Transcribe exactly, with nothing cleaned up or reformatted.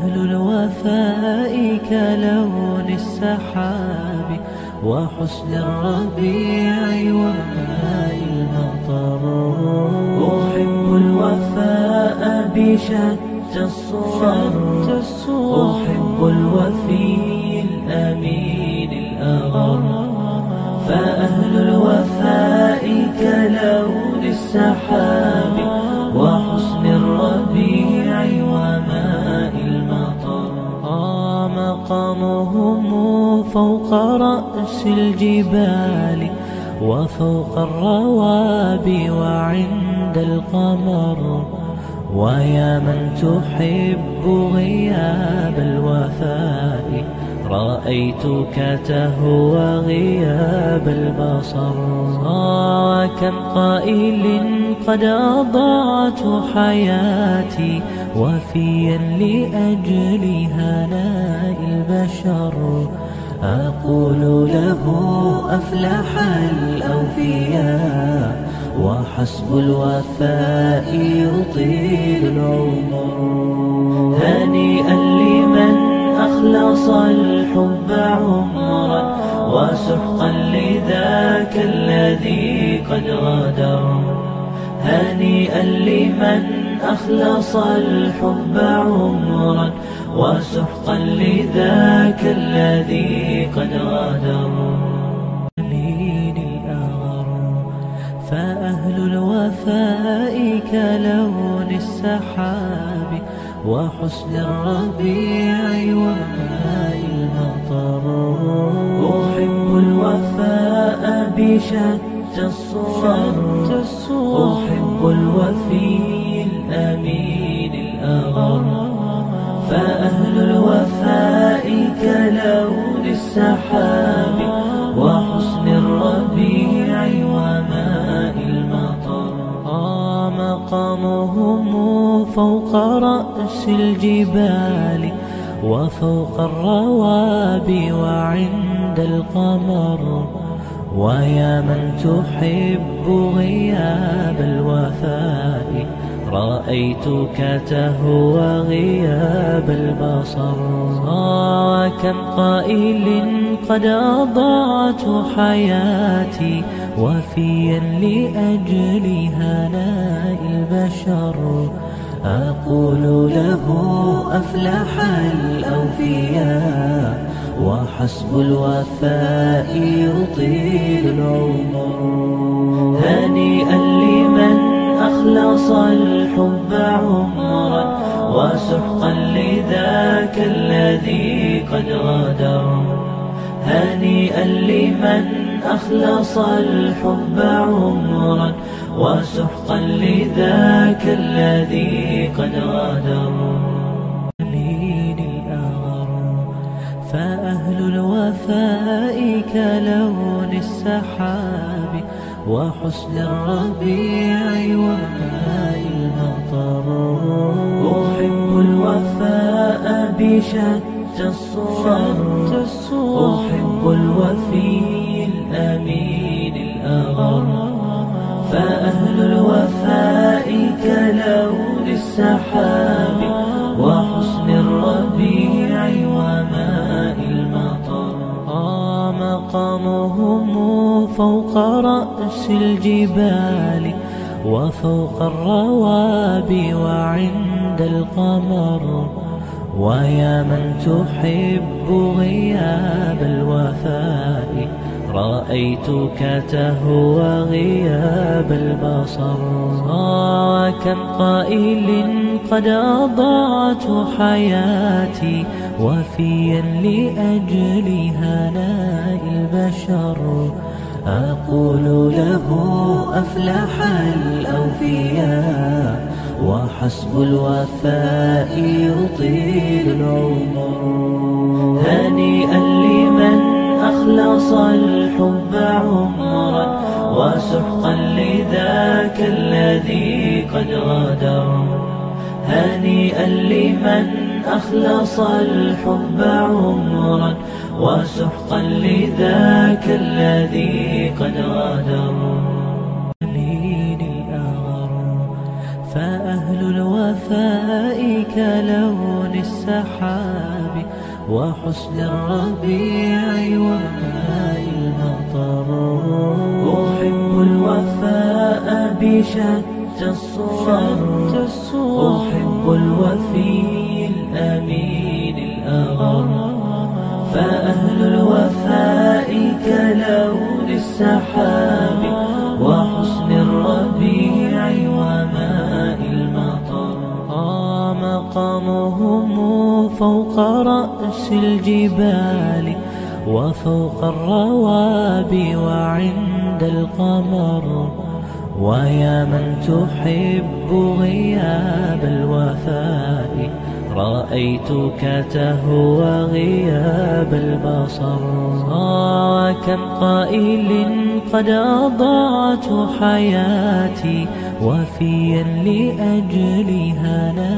فأهل الوفاء كلون السحاب وحسن الربيع وماء المطر. أحب الوفاء بشتى الصور، أحب الوفي الأمين الأغر. فأهل الوفاء كلون السحاب وحسن الربيع وماء المطر. آه مقامهم فوق رأس الجبال وفوق الروابي وعند القمر. ويا من تحب غياب الوفاء رأيتك تهوى غياب البصر. آه كم قائل قد أضاعت حياتي وفيا لأجل هناء البشر. أقول له أفلح الأوفياء وحسب الوفاء يطيل العمر. هنيئا لمن أخلص الحب عمرا وسحقا لذاك الذي قد غدر. هنيئا لمن أخلص الحب عمرا وسحقا لذاك الذي قد غدر. فأهل الوفاء كلون السحاب وحسن الربيع وماء المطر. أحب الوفاء بشتى الصور، أحب الوفي الأمين الأغر. فأهل الوفاء كلون السحاب وحسن الربيع وماء المطر. آه مقامهم فوق رأس الجبال وفوق الروابي وعند القمر. ويا من تحب غياب الوفاء رأيتك تهوى غياب البصر. آه كم قائل قد أضاعت حياتي وفيا لأجل هناء البشر. أقول له أفلح الأوفياء وحسب الوفاء يطيل العمر. هنيئا لمن أخلص الحب عمرا وسحقا لذاك الذي قد غدر. هنيئا لمن أخلص الحب عمرا وسحقا لذاك الذي قد غدر. فأهل الوفاء كلون السحاب وحسن الربيع وماء المطر. أحب الوفاء بشتى الصور، أحب الوفي الأمين الأغر. فأهل الوفاء كلون السحاب وحسن الربيع وماء المطر. آه مقامهم فوق رأس الجبال وفوق الروابي وعند القمر. ويا من تحب غياب الوفاء رأيتك تهوى غياب البصر. آه كم قائل قد أضاعت حياتي وفيا لأجل هناء البشر. أقول له أفلح الأوفياء وحسب الوفاء يطيل العمر. هنيئا لمن أخلص الحب عمرا وسحقا لذاك الذي قد غدر. هنيئا لمن أخلص الحب عمرا وسحقا لذاك الذي قد غدر. فأهل الوفاء كلون السحاب وحسن الربيع وماء المطر. أحب الوفاء بشتى الصور، أحب الوفي الأمين الأغر. فأهل الوفاء كلون السحاب وحسن الربيع وماء المطر. آه مقامهم فوق رأس الجبال وفوق الروابي وعند القمر. ويا من تحب غياب الوفاء رأيتك تهوى غياب البصر. وكم قائل قد أضعت حياتي وفيا لأجلها